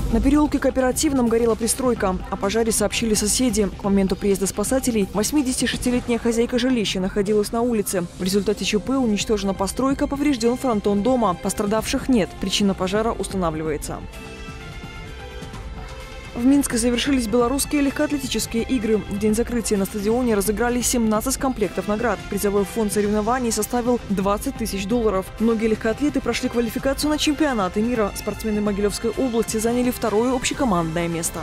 На переулке Кооперативном горела пристройка. О пожаре сообщили соседи. К моменту приезда спасателей 86-летняя хозяйка жилища находилась на улице. В результате ЧП уничтожена постройка, поврежден фронтон дома. Пострадавших нет. Причина пожара устанавливается. В Минске завершились белорусские легкоатлетические игры. В день закрытия на стадионе разыграли 17 комплектов наград. Призовой фонд соревнований составил $20 тысяч. Многие легкоатлеты прошли квалификацию на чемпионаты мира. Спортсмены Могилевской области заняли второе общекомандное место.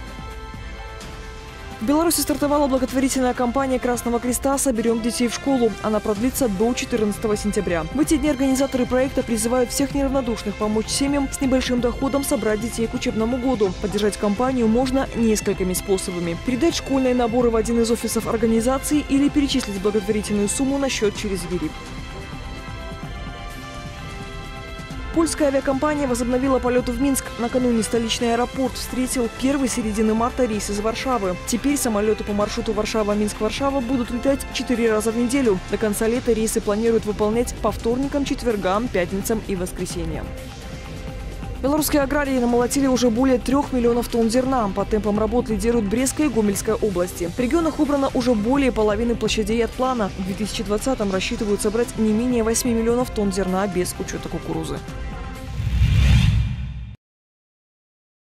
В Беларуси стартовала благотворительная кампания Красного Креста «Соберем детей в школу». Она продлится до 14 сентября. В эти дни организаторы проекта призывают всех неравнодушных помочь семьям с небольшим доходом собрать детей к учебному году. Поддержать кампанию можно несколькими способами. Передать школьные наборы в один из офисов организации или перечислить благотворительную сумму на счет через ВИРИ. Польская авиакомпания возобновила полеты в Минск. Накануне столичный аэропорт встретил первый с середины марта рейс из Варшавы. Теперь самолеты по маршруту Варшава-Минск-Варшава будут летать 4 раза в неделю. До конца лета рейсы планируют выполнять по вторникам, четвергам, пятницам и воскресеньям. Белорусские аграрии намолотили уже более 3 миллионов тонн зерна. По темпам работ лидируют Брестская и Гомельская области. В регионах убрано уже более половины площадей от плана. В 2020-м рассчитывают собрать не менее 8 миллионов тонн зерна без учета кукурузы.